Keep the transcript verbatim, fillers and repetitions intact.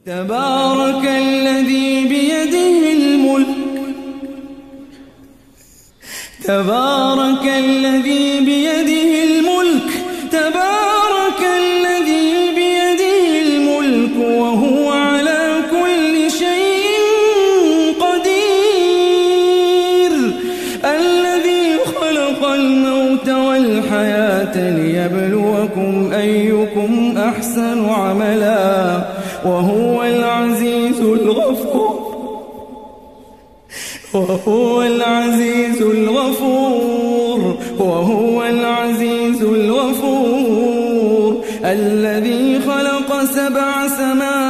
تبارك الذي بيده الملك تبارك الذي بيده الملك تبارك الذي بيده الملك وهو على كل شيء قدير الذي خلق الموت والحياة ليبلوكم أيكم أحسن عملا وهو العزيز الغفور وهو العزيز الغفور وهو العزيز الغفور الذي خلق سبع سماوات